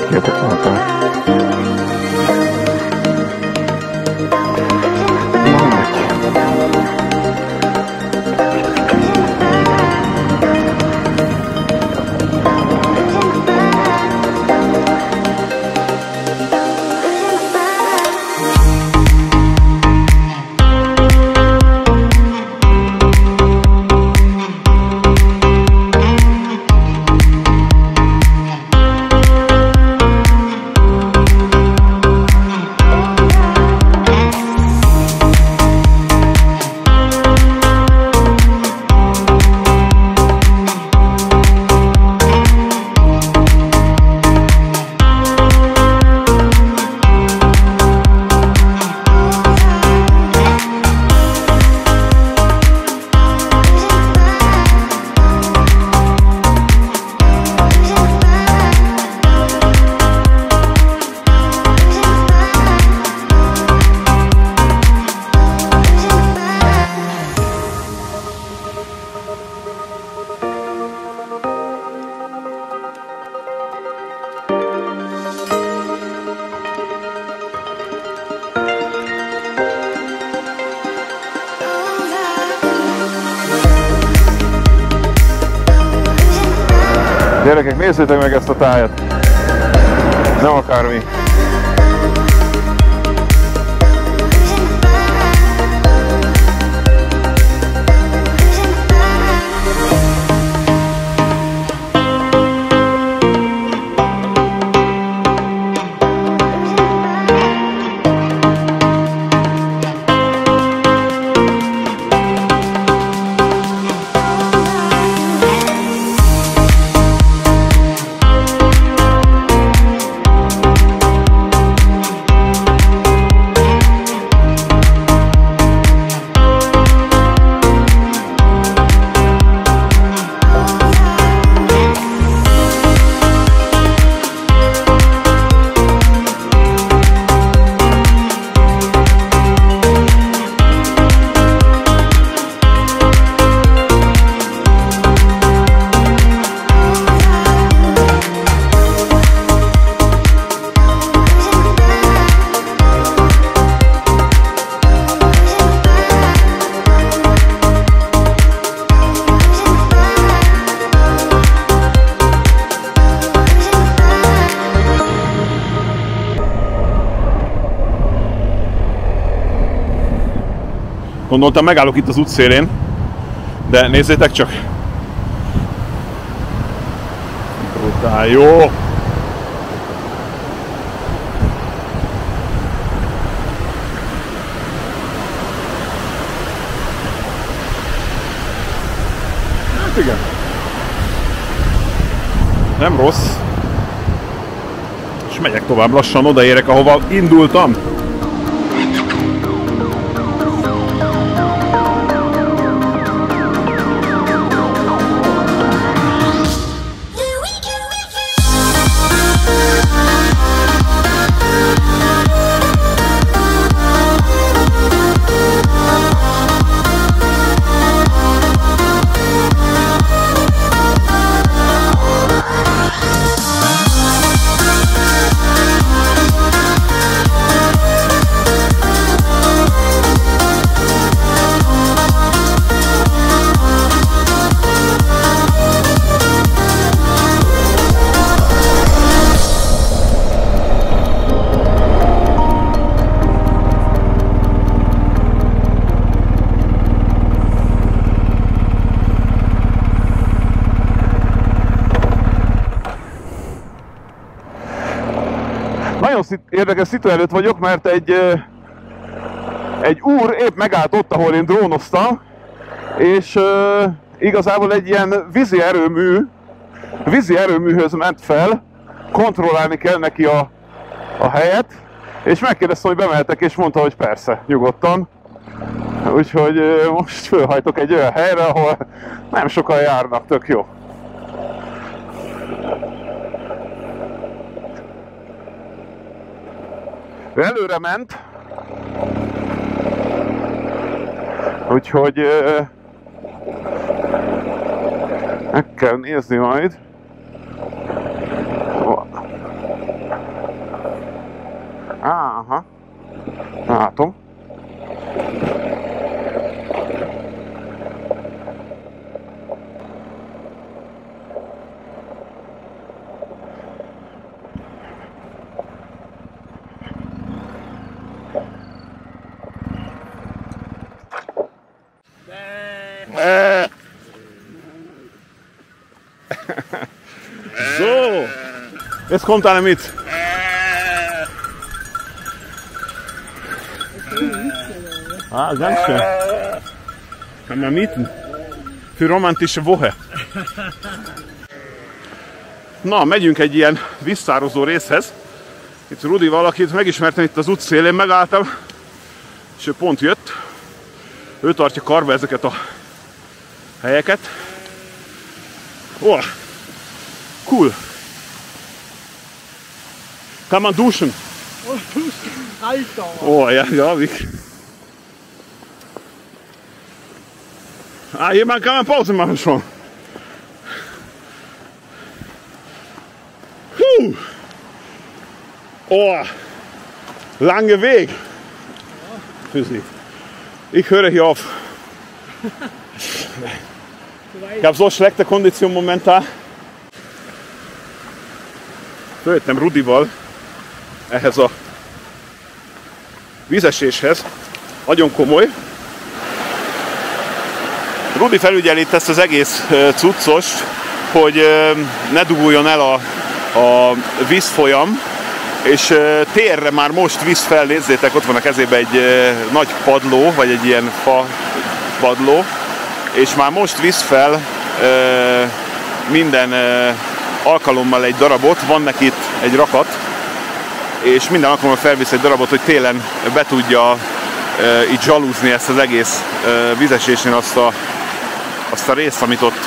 Érdekeltem. Gyerekek, nézzétek meg ezt a tájat! Nem akármi! Gondoltam, megállok itt az útszélén, de nézzétek csak! Brutál jó! Hát igen. Nem rossz. És megyek tovább, lassan odaérek, ahova indultam. Nagyon érdekes szitu előtt vagyok, mert egy úr épp megállt ott, ahol én drónoztam, és igazából egy ilyen vízi erőműhöz ment fel, kontrollálni kell neki a helyet, és megkérdeztem, hogy bemehetek, és mondta, hogy persze, nyugodtan. Úgyhogy most fölhajtok egy olyan helyre, ahol nem sokan járnak, tök jó. Előre ment, úgyhogy meg kell nézni majd. Jetzt kommt einer mit. Ah, ganz schön. Kann man mieten. Für romantische Woche. Na, megyünk egy ilyen vízszározó részhez. Itt Rudi valakit megismertem itt az út szélén, megálltam, és ő pont jött. Ő tartja karba ezeket a helyeket. Oh, cool. Kann man duschen? Oh, ja, ja, wie. Ah, hier kann man Pause machen schon. Oh, lange Weg für Sie. Ich höre hier auf. Ich habe so schlechte Kondition momentan. Följöttem Rudival ehhez a vízeséshez. Nagyon komoly. Rudi felügyeli itt ezt az egész cuccost, hogy ne duguljon el a vízfolyam, és térre már most visz fel, nézzétek, ott van a kezében egy nagy padló, vagy egy ilyen fa padló, és már most visz fel minden alkalommal egy darabot, van neki itt egy rakat, és minden alkalommal felvisz egy darabot, hogy télen be tudja így zsalúzni ezt az egész vízesésén azt a részt, amit ott,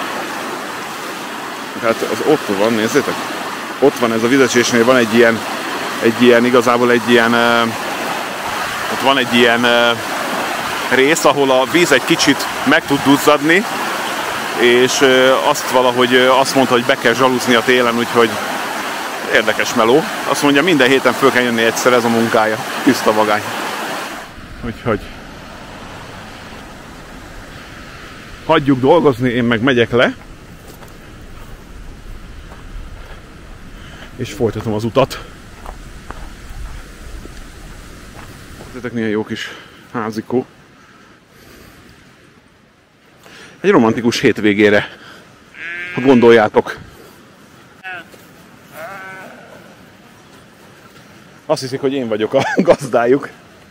hát az ott van, nézzétek, ott van ez a vízesésnél, van egy ilyen igazából egy ilyen, ott van egy ilyen rész, ahol a víz egy kicsit meg tud duzzadni, és azt valahogy azt mondta, hogy be kell zsalúzni a télen, úgyhogy érdekes meló. Azt mondja, minden héten föl kell jönni egyszer, ez a munkája, tiszta vagány. Úgyhogy hagyjuk dolgozni, én meg megyek le, és folytatom az utat. Nézzétek, milyen jó kis házikó. Egy romantikus hétvégére, ha gondoljátok. Azt hiszik, hogy én vagyok a gazdájuk.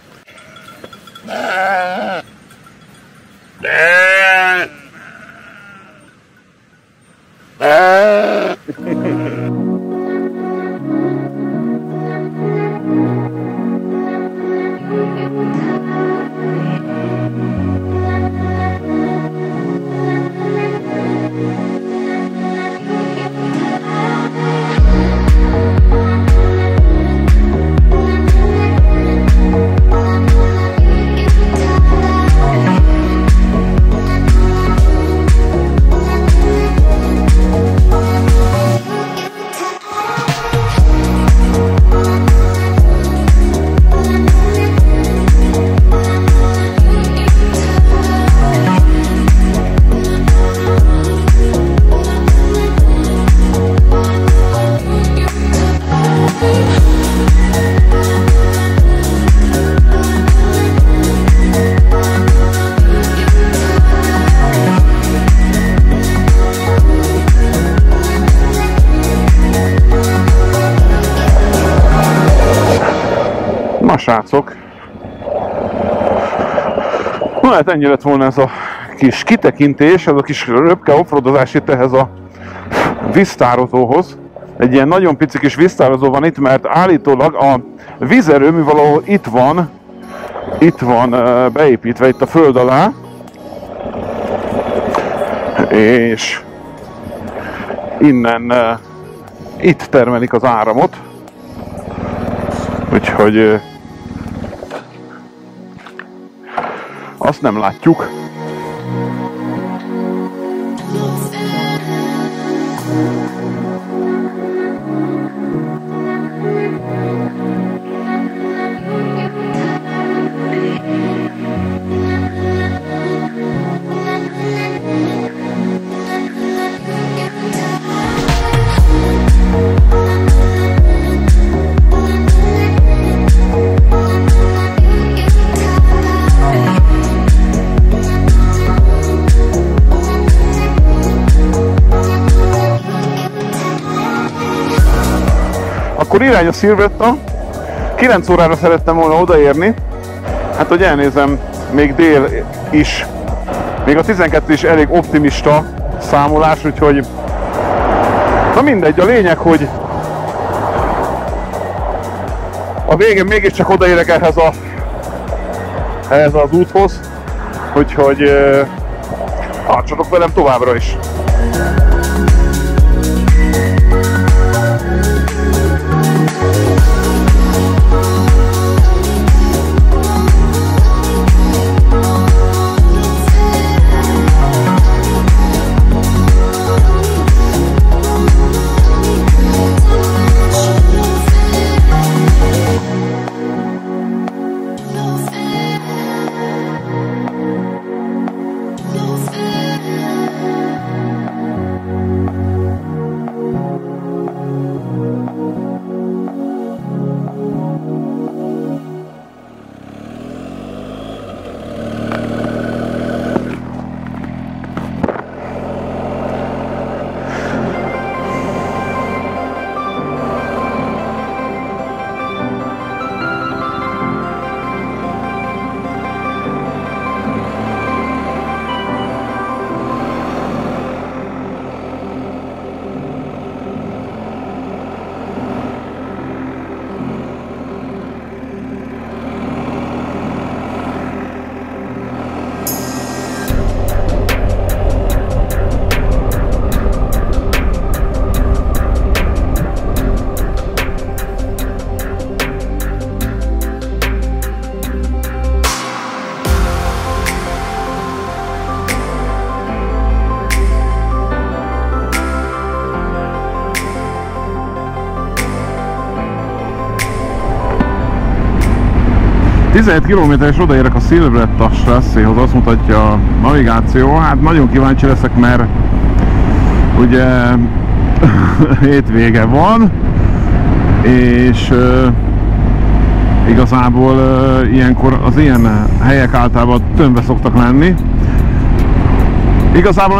Na srácok, na hát ennyi lett volna ez a kis kitekintés, ez a kis röpke offroadozás itt ehhez a víztározóhoz. Egy ilyen nagyon pici kis víztározó van itt, mert állítólag a vízerőmű valahol itt van beépítve itt a föld alá, és innen itt termelik az áramot, úgyhogy azt nem látjuk. Akkor irány a Silvretta. 9 órára szerettem volna odaérni. Hát, hogy elnézem, még dél is. Még a 12 is elég optimista számolás, úgyhogy... Na mindegy, a lényeg, hogy a végén mégiscsak odaérek ehhez az úthoz, úgyhogy tartsatok velem továbbra is. Kilométeres odaérek a Silvretta Strasséhoz, azt mutatja a navigáció. Hát nagyon kíváncsi leszek, mert ugye hétvége van, és igazából ilyenkor az ilyen helyek általában tömve szoktak lenni. Igazából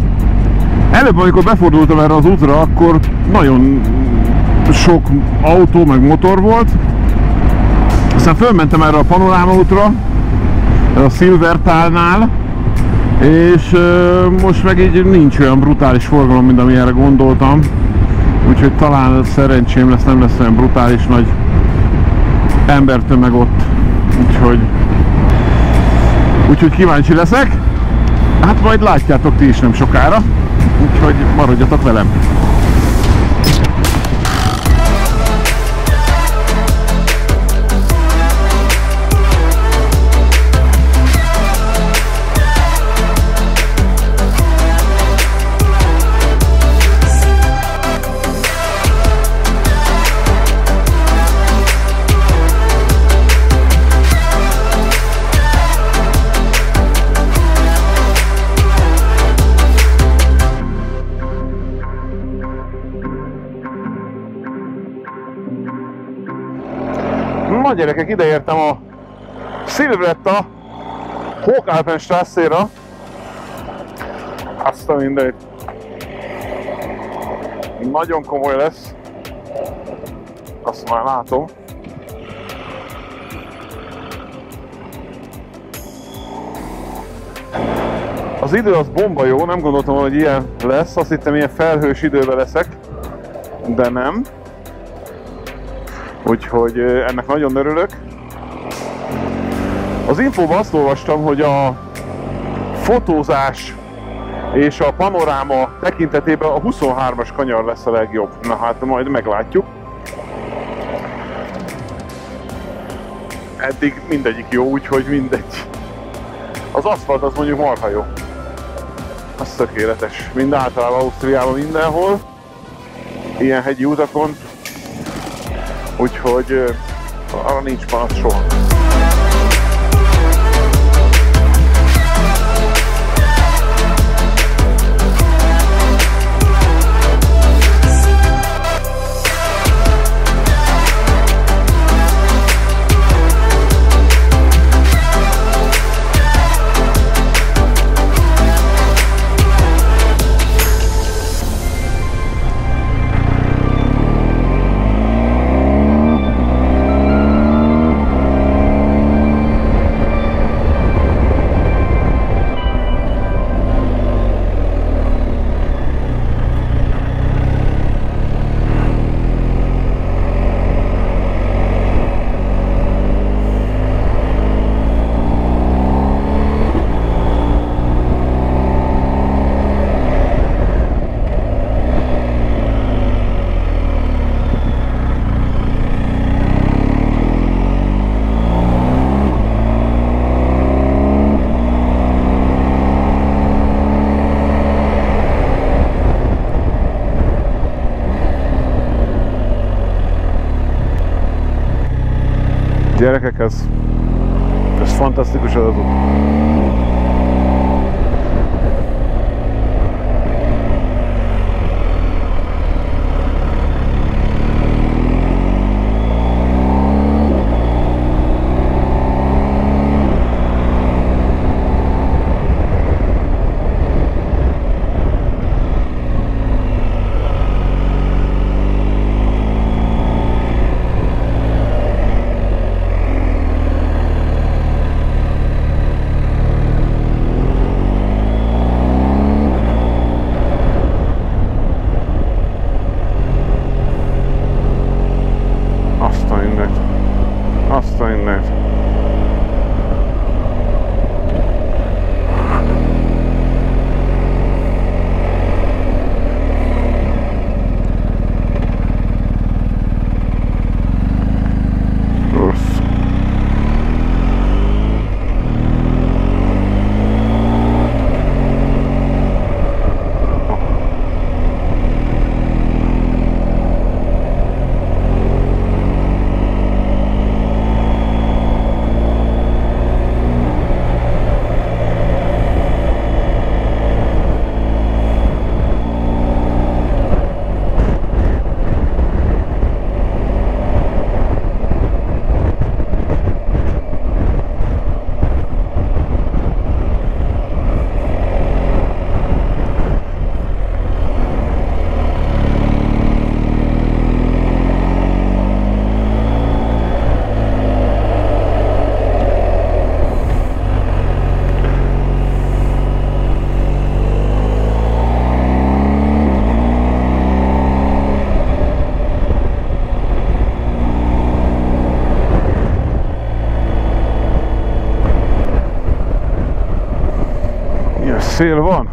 amikor befordultam erre az útra, akkor nagyon sok autó meg motor volt. Aztán fölmentem erre a Panoráma útra, a Silvertánál, és most meg így nincs olyan brutális forgalom, mint amilyenre gondoltam. Úgyhogy talán szerencsém lesz, nem lesz olyan brutális nagy embertömeg ott. Úgyhogy kíváncsi leszek. Hát majd látjátok ti is nem sokára. Úgyhogy maradjatok velem. Na gyerekek, ideértem a Silvretta Hochalpenstrasse-ra. Azt a mindegy. Nagyon komoly lesz. Azt már látom. Az idő az bomba jó, nem gondoltam, hogy ilyen lesz. Azt hittem, ilyen felhős időben leszek, de nem. Úgyhogy ennek nagyon örülök. Az infóban azt olvastam, hogy a fotózás és a panoráma tekintetében a 23-as kanyar lesz a legjobb. Na hát majd meglátjuk. Eddig mindegyik jó, úgyhogy mindegy. Az aszfalt az mondjuk marha jó. Az tökéletes. Mind általában Ausztriában mindenhol. Ilyen hegyi utakon. Úgyhogy arra nincs panasz soha. Gyerekek, ez fantasztikus az út. Azt a mindent. Szél van.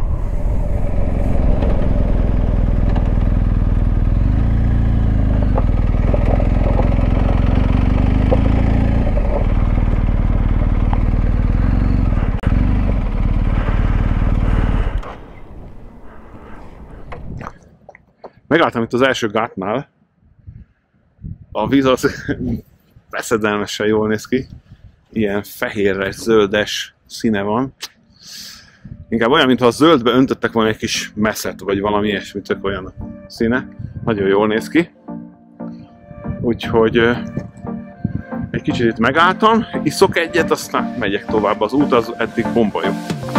Megálltam itt az első gátnál. A víz az veszedelmesen jól néz ki. Ilyen fehérres, zöldes színe van. Inkább olyan, mintha a zöldbe öntöttek volna egy kis messzet, vagy valami ilyesmit, tök olyan a színe. Nagyon jól néz ki. Úgyhogy egy kicsit itt megálltam, iszok egyet, aztán megyek tovább. Az út az eddig bomba jó.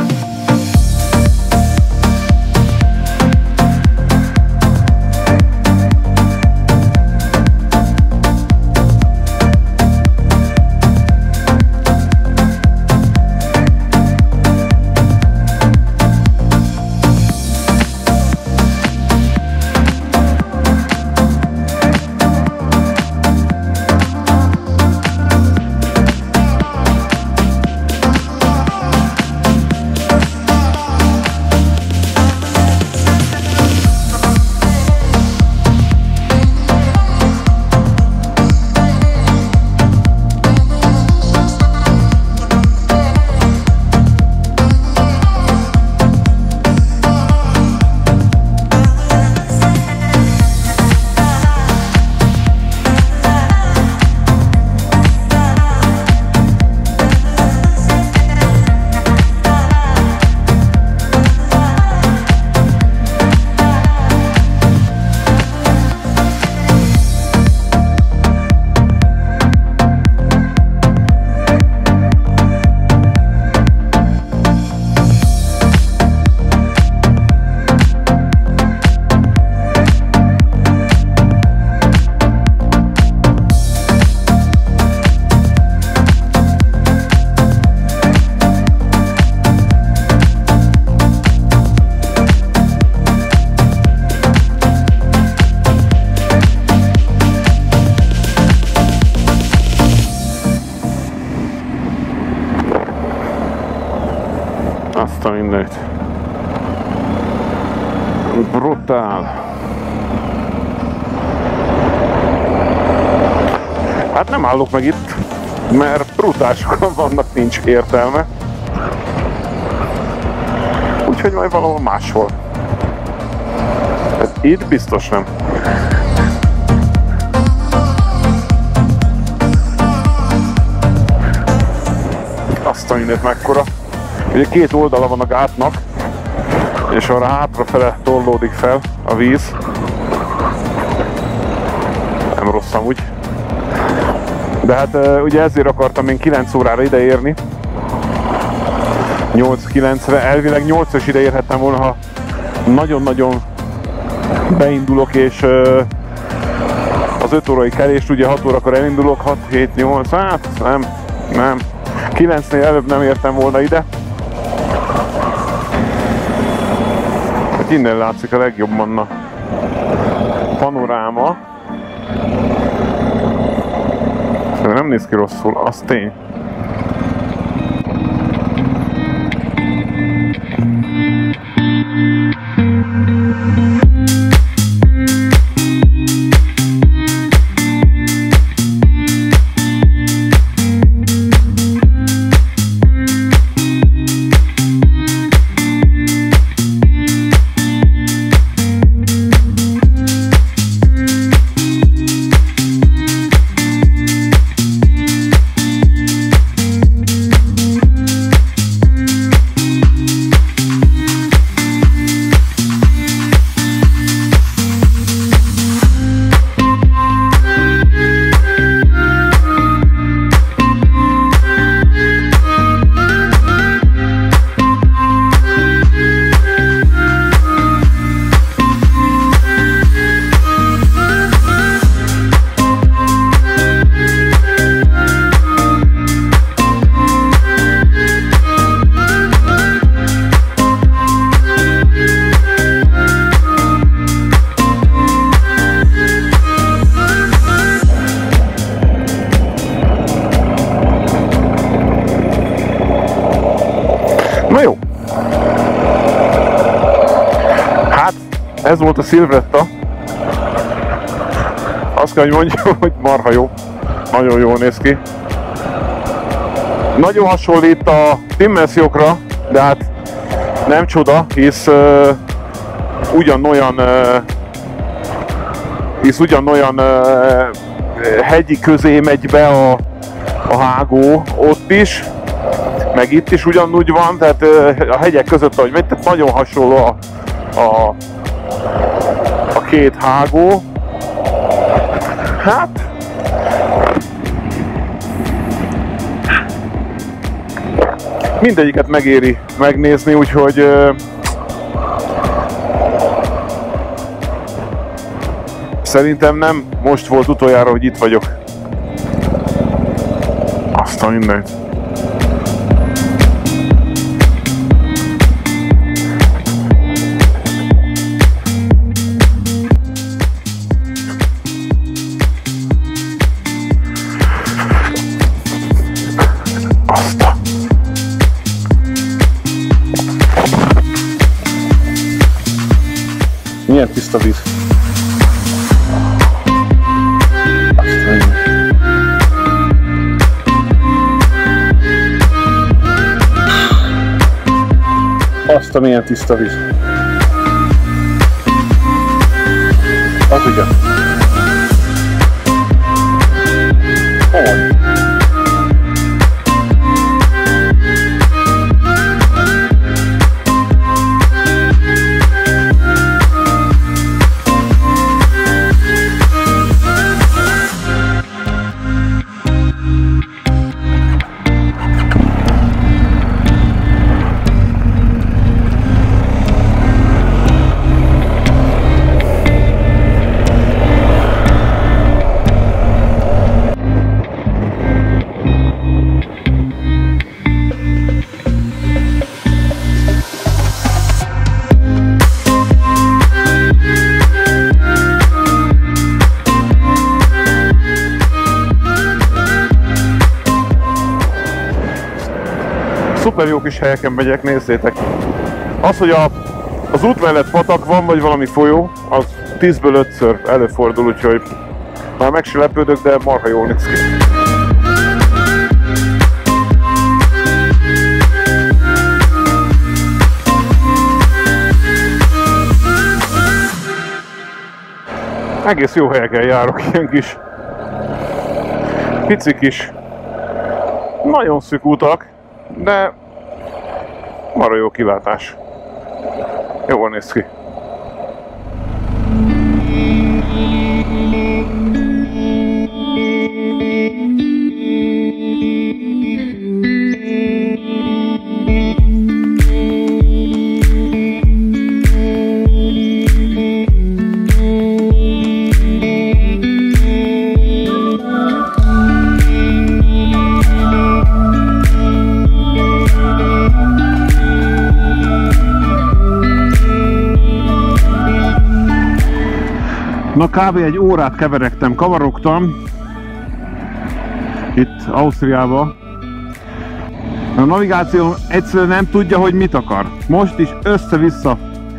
Azt a mindent. Brutál. Hát nem állok meg itt, mert brutál sokan vannak, nincs értelme. Úgyhogy majd valahol máshol. Hát itt biztos nem. innét mekkora. Ugye két oldala van a gátnak, és arra hátrafele torlódik fel a víz. Nem rossz amúgy. De hát ugye ezért akartam én 9 órára ideérni. 8-9-re, elvileg 8-as ide érhettem volna, ha nagyon-nagyon beindulok, és az 5 órai kelést, ugye 6 órakor elindulok, 6-7-8, hát nem. 9-nél előbb nem értem volna ide. Hát innen látszik a legjobban a panoráma. Nem néz ki rosszul, az tény. Na jó. Hát, ez volt a Silvretta. Azt kell, hogy mondjam, hogy marha jó. Nagyon jól néz ki. Nagyon hasonlít a Dimensiokra, de hát nem csoda, hisz ugyanolyan hegyi közé megy be a hágó ott is, meg itt is ugyanúgy van, tehát a hegyek között, ahogy megy, tehát nagyon hasonló a két hágó. Hát mindegyiket megéri megnézni, úgyhogy szerintem nem most volt utoljára, hogy itt vagyok. Azt a mindent. Milyen tiszta víz. Azt a milyen tiszta víz. Az igen. Komoly. Szuper jó kis helyeken megyek, nézzétek! Az, hogy az út mellett patak van, vagy valami folyó, az 10-ből 5-ször előfordul, úgyhogy már meg se lepődök, de marha jól néz ki. Egész jó helyeken járok, ilyen kis pici kis, nagyon szűk utak, de marha jó kilátás. Jól néz ki. Na kb. Egy órát keveregtem, kavarogtam itt Ausztriában. A navigáció egyszerűen nem tudja, hogy mit akar. Most is össze-vissza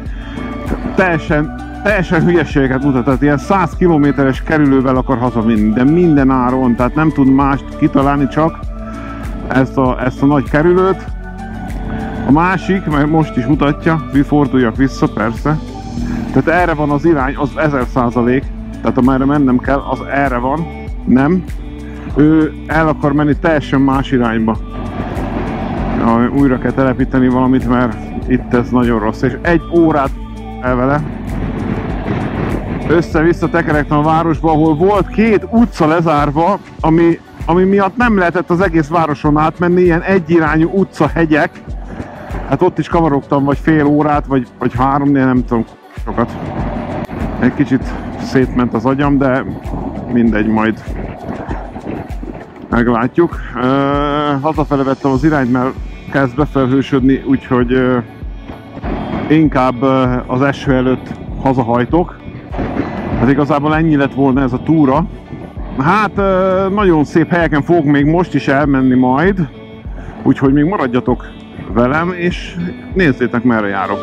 teljesen hülyeségeket mutat. Tehát ilyen 100 kilométeres kerülővel akar hazavinni, de minden áron, tehát nem tud mást kitalálni, csak ezt a nagy kerülőt. A másik, mert most is mutatja, forduljak vissza, persze. Tehát erre van az irány, az 1000%, tehát amerre mennem kell, az erre van, nem. Ő el akar menni teljesen más irányba. Újra kell telepíteni valamit, mert itt ez nagyon rossz. És egy órát el vele. Össze-vissza tekerektem a városba, ahol volt 2 utca lezárva, ami miatt nem lehetett az egész városon átmenni, ilyen egyirányú utca, hegyek. Hát ott is kavarogtam vagy fél órát, vagy 3, nem tudom, sokat. Egy kicsit szétment az agyam, de mindegy, majd meglátjuk. Hazafele vettem az irányt, mert kezd befelhősödni, úgyhogy inkább az eső előtt hazahajtok. Hát igazából ennyi lett volna ez a túra. Hát nagyon szép helyeken fogok még most is elmenni majd, úgyhogy még maradjatok velem, és nézzétek, merre járok.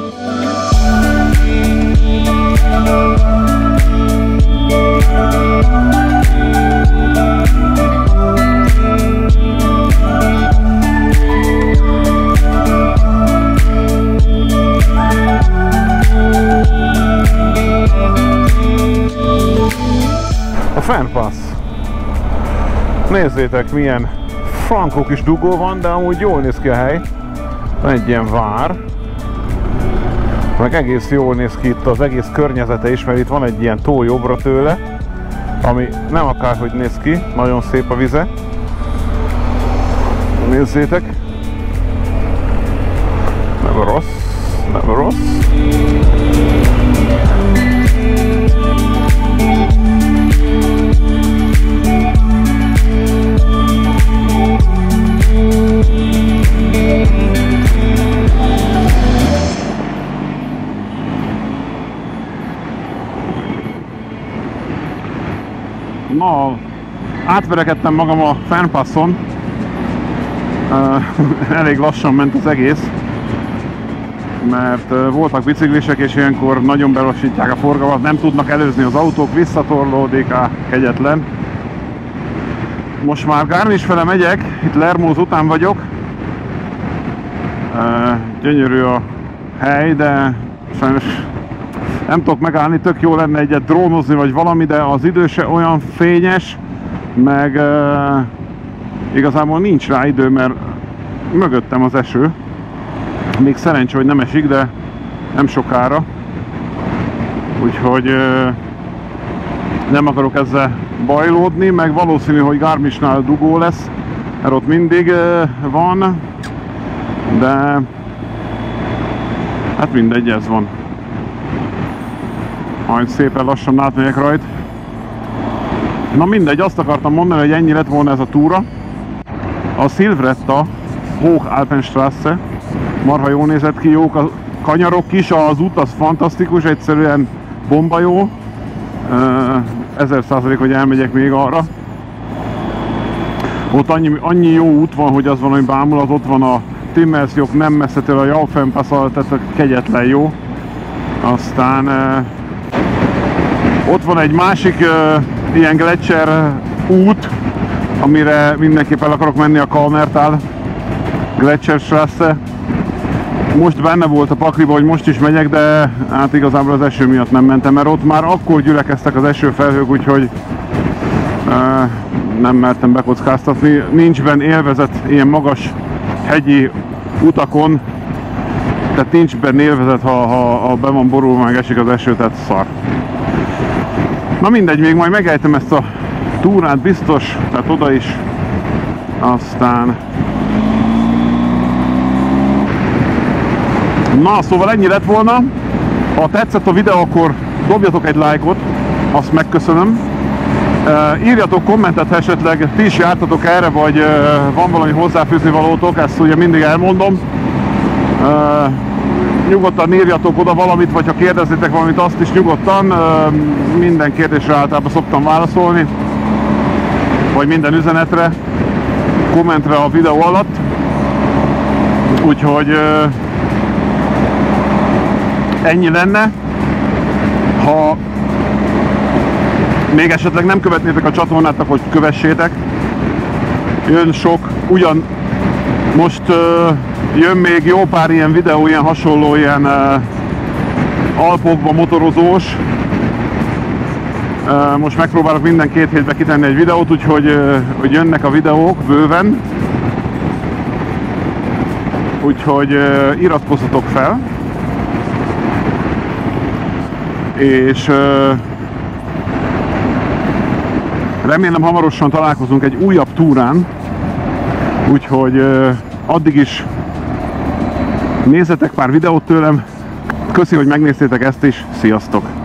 A Fernpass. Nézzétek, milyen frankó kis dugó van, de amúgy jól néz ki a hely. Van egy ilyen vár. Meg egész jól néz ki itt az egész környezete is, mert itt van egy ilyen tó jobbra tőle, ami nem akárhogy néz ki, nagyon szép a vize. Nézzétek! Nem rossz, nem rossz. Na, átverekedtem magam a Fernpasson. Elég lassan ment az egész, mert voltak biciklisek, és ilyenkor nagyon belassítják a forgalmat, nem tudnak előzni az autók, visszatorlódik, kegyetlen. Most már Garmisch fele megyek, itt Lermoos után vagyok. Gyönyörű a hely, de sajnos nem tudok megállni, tök jó lenne egyet drónozni vagy valami, de az idő se olyan fényes, meg igazából nincs rá idő, mert mögöttem az eső. Még szerencsé, hogy nem esik, de nem sokára. Úgyhogy nem akarok ezzel bajlódni, meg valószínű, hogy Garmischnál dugó lesz, mert ott mindig van, de hát mindegy, ez van. Majd szépen lassan átmegyek rajta. Na mindegy, azt akartam mondani, hogy ennyi lett volna ez a túra. A Silvretta Hochalpenstraße marha jól nézett ki, jók a kanyarok is, az út az fantasztikus, egyszerűen bomba jó. 1000%, hogy elmegyek még arra. Ott annyi jó út van, hogy az van, hogy bámulat, ott van a Timmersjoch nem messze tőle a Jaufenpass, tehát kegyetlen jó. Aztán ott van egy másik ilyen gletscher út, amire mindenképp el akarok menni, a Kalmertal Gletscherstraße. Most benne volt a pakliba, hogy most is megyek, de hát igazából az eső miatt nem mentem, mert ott már akkor gyülekeztek az esőfelhők, úgyhogy nem mertem bekockáztatni. Nincs benne élvezet ilyen magas hegyi utakon, tehát nincs benne élvezet, ha be van borulva, meg esik az eső, tehát szar. Na mindegy, még majd megejtem ezt a túrát biztos, tehát oda is, aztán... Na, szóval ennyi lett volna. Ha tetszett a videó, akkor dobjatok egy lájkot, azt megköszönöm. Írjatok kommentet, ha esetleg ti is jártatok erre, vagy van valami hozzáfűzni valótok, ezt ugye mindig elmondom. Nyugodtan írjatok oda valamit, vagy ha kérdeznétek valamit, azt is nyugodtan. Minden kérdésre általában szoktam válaszolni, vagy minden üzenetre, kommentre a videó alatt. Úgyhogy ennyi lenne. Ha még esetleg nem követnétek a csatornát, akkor kövessétek. Jön sok, ugyan most jön még jó pár ilyen videó, ilyen hasonló, ilyen Alpokba motorozós. Most megpróbálok minden 2 hétbe kitenni egy videót, úgyhogy hogy jönnek a videók bőven. Úgyhogy iratkozzatok fel. És remélem hamarosan találkozunk egy újabb túrán, úgyhogy addig is nézzetek pár videót tőlem. Köszi, hogy megnéztétek ezt is, sziasztok!